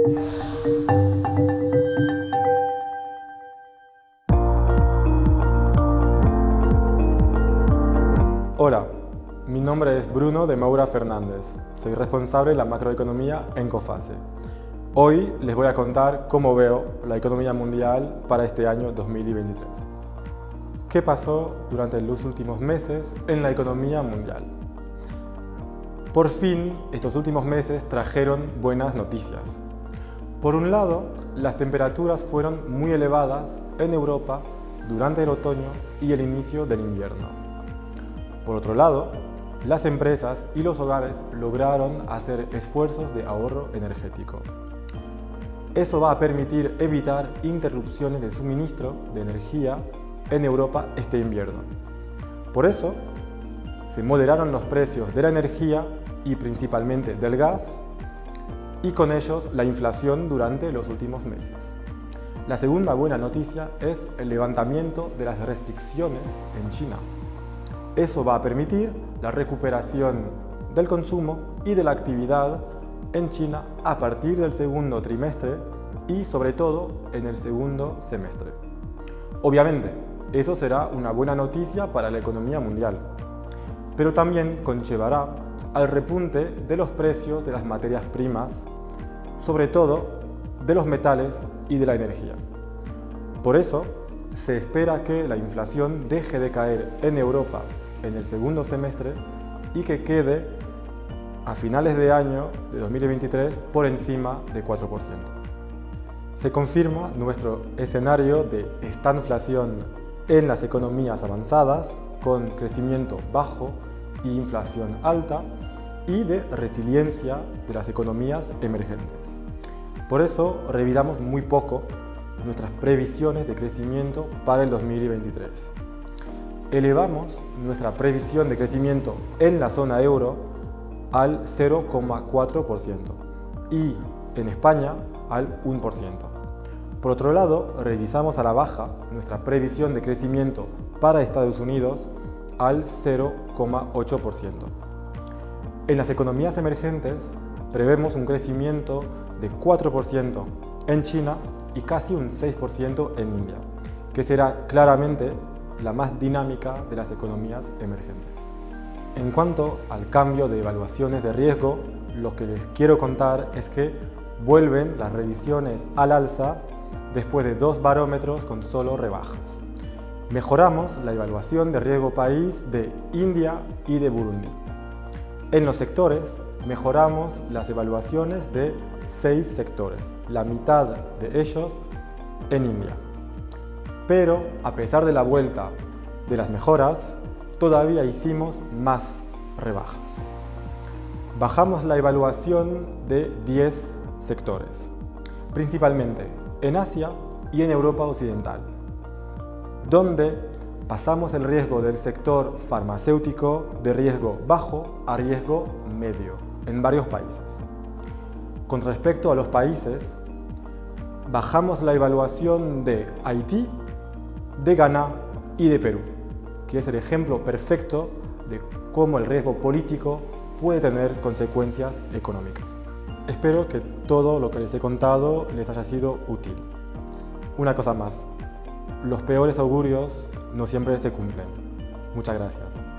Hola, mi nombre es Bruno de Moura Fernández. Soy responsable de la macroeconomía en COFACE. Hoy les voy a contar cómo veo la economía mundial para este año 2023. ¿Qué pasó durante los últimos meses en la economía mundial? Por fin, estos últimos meses trajeron buenas noticias. Por un lado, las temperaturas fueron muy elevadas en Europa durante el otoño y el inicio del invierno. Por otro lado, las empresas y los hogares lograron hacer esfuerzos de ahorro energético. Eso va a permitir evitar interrupciones de suministro de energía en Europa este invierno. Por eso, se moderaron los precios de la energía y principalmente del gas, y con ellos la inflación durante los últimos meses. La segunda buena noticia es el levantamiento de las restricciones en China. Eso va a permitir la recuperación del consumo y de la actividad en China a partir del segundo trimestre y sobre todo en el segundo semestre. Obviamente, eso será una buena noticia para la economía mundial, pero también conllevará al repunte de los precios de las materias primas, sobre todo de los metales y de la energía. Por eso, se espera que la inflación deje de caer en Europa en el segundo semestre y que quede a finales de año de 2023 por encima de 4%. Se confirma nuestro escenario de estanflación en las economías avanzadas, con crecimiento bajo e inflación alta, y de resiliencia de las economías emergentes. Por eso revisamos muy poco nuestras previsiones de crecimiento para el 2023. Elevamos nuestra previsión de crecimiento en la zona euro al 0,4% y en España al 1%. Por otro lado, revisamos a la baja nuestra previsión de crecimiento para Estados Unidos al 0,8%. En las economías emergentes prevemos un crecimiento de 4% en China y casi un 6% en India, que será claramente la más dinámica de las economías emergentes. En cuanto al cambio de evaluaciones de riesgo, lo que les quiero contar es que vuelven las revisiones al alza después de 2 barómetros con solo rebajas. Mejoramos la evaluación de riesgo país de India y de Burundi. En los sectores, mejoramos las evaluaciones de 6 sectores, la mitad de ellos en India. Pero, a pesar de la vuelta de las mejoras, todavía hicimos más rebajas. Bajamos la evaluación de 10 sectores, principalmente en Asia y en Europa Occidental, donde pasamos el riesgo del sector farmacéutico de riesgo bajo a riesgo medio en varios países. Con respecto a los países, bajamos la evaluación de Haití, de Ghana y de Perú, que es el ejemplo perfecto de cómo el riesgo político puede tener consecuencias económicas. Espero que todo lo que les he contado les haya sido útil. Una cosa más, los peores augurios no siempre se cumplen. Muchas gracias.